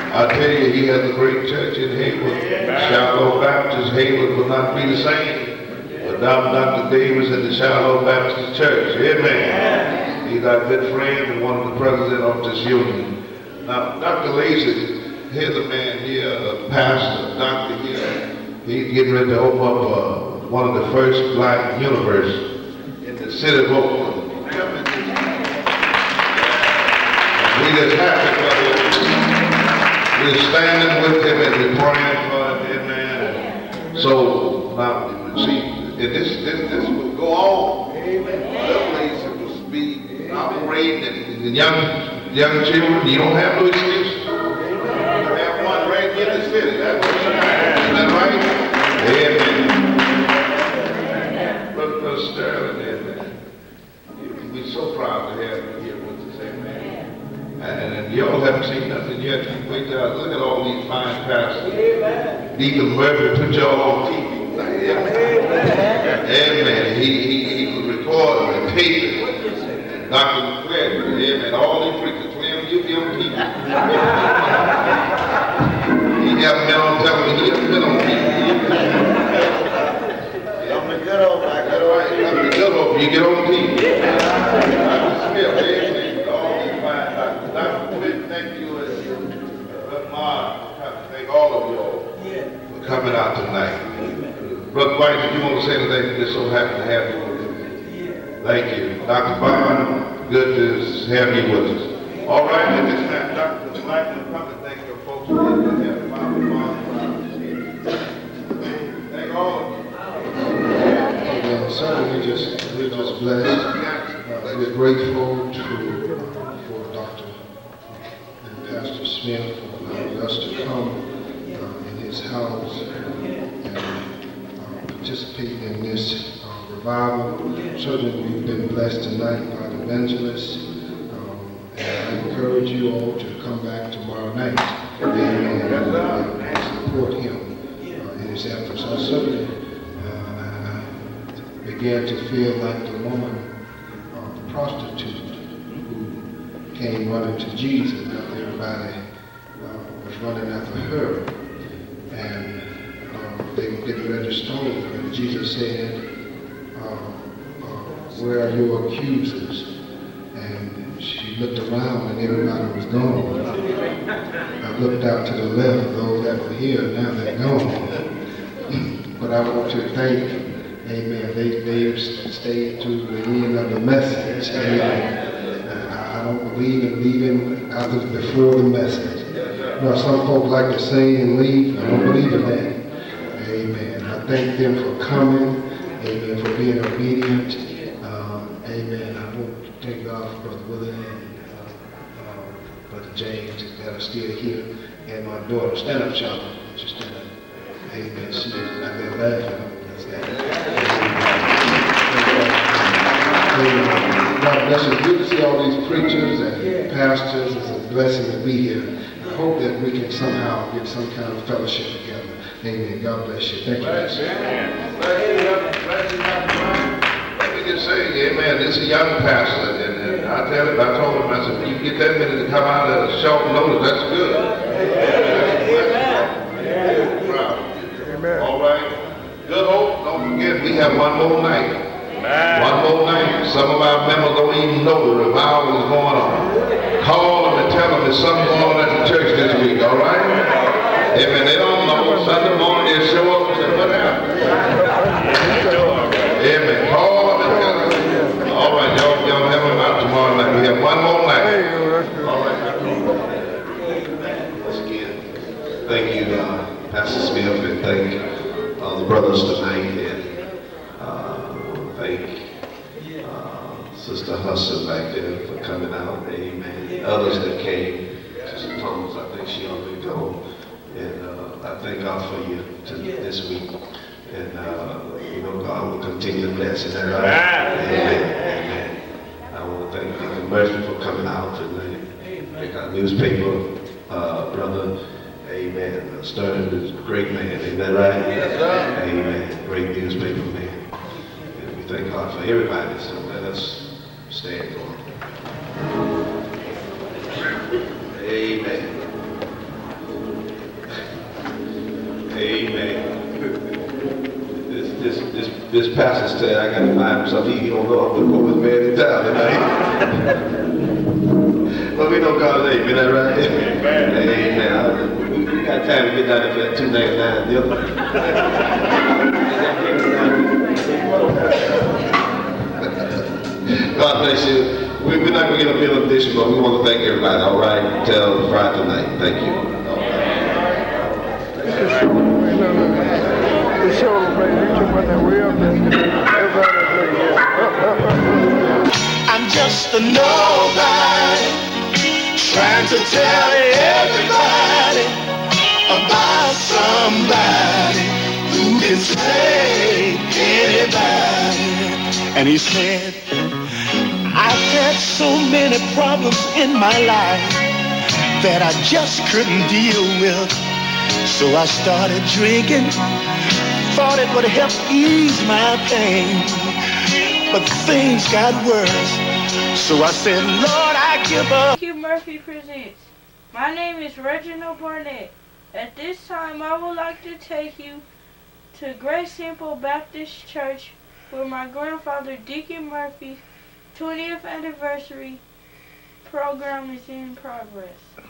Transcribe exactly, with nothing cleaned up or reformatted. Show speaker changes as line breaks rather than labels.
I tell you, he has a great church in Haywood. Shiloh Baptist, Haywood will not be the same without Doctor Davis and the Shiloh Baptist Church. Amen. He's our good friend and one of the presidents of this union. Now, Doctor Lacy, here's a man here, a pastor, doctor here. He's getting ready to open up uh, one of the first black universities in the city of Oakland. We just happy for him. We're standing with him and we're praying for him, amen. So now, see, this this this will go on. Amen. Place it will be operating, and the young young children, you don't have no excuse. You have one right here in the city. That's what you have. Isn't that right? Amen. Brother, Brother Sterling, amen. We're so proud to have you here with us, amen. And, and y'all haven't seen nothing yet. Wait till I look at all these fine pastors. Amen. Deacon Murphy put y'all on T V. Amen. Amen. He, he, he was recording and taping. And Doctor Mcclinton, amen. All these preachers, Clem, you be on T V. He hasn't been on television. He hasn't been on T V. I'm the good old, I get right. I'm the good old, you get on T V. Doctor Smith, amen. Doctor Clinton, thank you, and Rev Joe L. Thank all of you all for coming out tonight. Amen. Brother White, did you want to say anything? We're so happy to have you with us. Thank you. Doctor Bond, good to have you with us. All right, at this time, Doctor Blackmon, come and thank your folks for being here. Thank all of you.
Well, certainly, we just, we're just blessed. Uh, we're grateful to Pastor Smith for allowing us to come uh, in his house and uh, participate in this uh, revival. Certainly we've been blessed tonight by the evangelists, um, and I encourage you all to come back tomorrow night and, and, and support him uh, in his efforts. I certainly uh, began to feel like the woman, uh, the prostitute, who came running to Jesus. Everybody uh, was running after her, and uh, they were getting ready to stone her. And Jesus said, uh, uh, "Where are your accusers?" And she looked around, and everybody was gone. I looked out to the left, those that were here, now they're gone. But I want to thank, amen, they, they've stayed to the end of the message. Amen. I don't believe in leaving out before the message. You know, some folks like to sing and leave. I don't believe in that. Amen. I thank them for coming. Amen. For being obedient. Um, amen. I want to thank God for Brother Willie and uh, uh, Brother James that are still here. And my daughter. Stand up, child. Just stand up. Amen. She is out there laughing. That's that. Amen. God bless you. It's good to see all these preachers and pastors. It's a blessing to be here. I hope that we can somehow get some kind of fellowship together. Amen. God bless you. Thank you.
Bless you. Let me just say, amen, this is a young pastor, and, and I tell him, I told him, I said, when you get that minute to come out at a short notice, that's good. Amen. Amen. All right. Good hope. Don't forget, we have one more night. Amen. One more night. Some of our members don't even know the revival is going on. Call them and tell them there's something going on at the church this week, all right? Amen. They don't know. Sunday morning they show up and say, what happened? Amen. Call them and tell them. All right, y'all, y'all have them out tomorrow night. We have one more night. All right. Once again, thank you, uh, Pastor Smith, and thank uh, the brothers tonight. And, Thank uh, Sister Hudson back there for coming out. Amen. Others that came. Sister Thomas, I think she already gone. And uh, I thank God for you to, this week. And uh, you know, God will continue to bless. Is that right? Amen. Amen. I want to thank Deacon Murphy for coming out tonight. Thank our newspaper uh, brother. Amen. Sterling is a great man. Isn't that right? Yes, sir. Amen. Great newspaper man. Thank God for everybody, so let us stand for it. Amen. this pastor said I got to find something. He don't know I'm going to go with man in town tonight. But we know God ain't, isn't that right? Amen. Amen. We, we got time to get down there for that two ninety-nine deal. God bless you. We, we're not going to get a benediction, but we want to thank everybody. All right, till Friday night. Thank you.
I'm just a nobody, trying to tell everybody about somebody who can save anybody. And he said, I've had so many problems in my life that I just couldn't deal with. So I started drinking, thought it would help ease my pain. But things got worse. So I said, Lord, I give up.
Q Murphy presents. My name is Reginald Barnett. At this time, I would like to take you to Grace Simple Baptist Church, where my grandfather Deacon Murphy's twentieth anniversary program is in progress.